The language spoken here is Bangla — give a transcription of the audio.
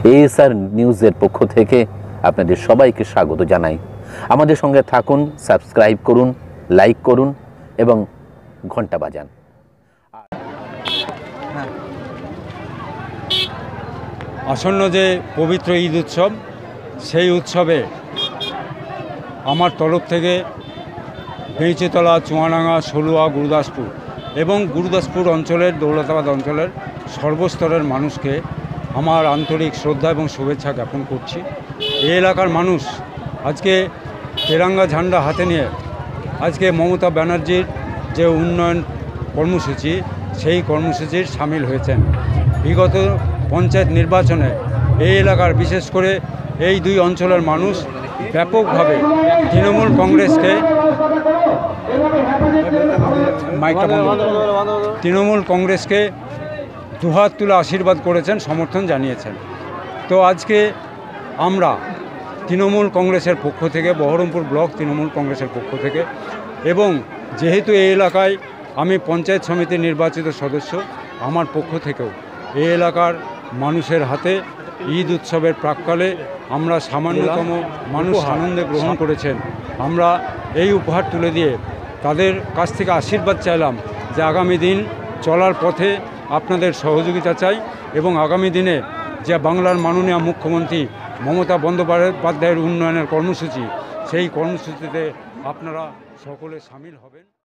এএসআর নিউজের পক্ষ থেকে আপনাদের সবাইকে স্বাগত জানাই। আমাদের সঙ্গে থাকুন, সাবস্ক্রাইব করুন, লাইক করুন এবং ঘন্টা বাজান। আসন্ন যে পবিত্র ঈদ উৎসব, সেই উৎসবে আমার তরফ থেকে বেঁচেতলা, চুয়াডাঙ্গা, সলুয়া, গুরুদাসপুর এবং গুরুদাসপুর অঞ্চলের, দৌলতাবাদ অঞ্চলের সর্বস্তরের মানুষকে আমার আন্তরিক শ্রদ্ধা এবং শুভেচ্ছা জ্ঞাপন করছি। এই এলাকার মানুষ আজকে তেরঙ্গা ঝান্ডা হাতে নিয়ে আজকে মমতা ব্যানার্জির যে উন্নয়ন কর্মসূচি, সেই কর্মসূচির সামিল হয়েছেন। বিগত পঞ্চায়েত নির্বাচনে এই এলাকার, বিশেষ করে এই দুই অঞ্চলের মানুষ ব্যাপকভাবে তৃণমূল কংগ্রেসকে দুহাত তুলে আশীর্বাদ করেছেন, সমর্থন জানিয়েছেন। তো আজকে আমরা তৃণমূল কংগ্রেসের পক্ষ থেকে, বহরমপুর ব্লক তৃণমূল কংগ্রেসের পক্ষ থেকে, এবং যেহেতু এই এলাকায় আমি পঞ্চায়েত সমিতির নির্বাচিত সদস্য, আমার পক্ষ থেকেও এই এলাকার মানুষের হাতে ঈদ উৎসবের প্রাক্কালে আমরা সামান্যতম মানুষ আনন্দে গ্রহণ করেছেন, আমরা এই উপহার তুলে দিয়ে তাদের কাছ থেকে আশীর্বাদ চাইলাম যে আগামী দিন চলার পথে আপনাদের সহযোগিতা চাই এবং আগামী দিনে যে বাংলার মাননীয় মুখ্যমন্ত্রী মমতা বন্দ্যোপাধ্যায়ের উন্নয়নের কর্মসূচি, সেই কর্মসূচিতে আপনারা সকলে সামিল হবেন।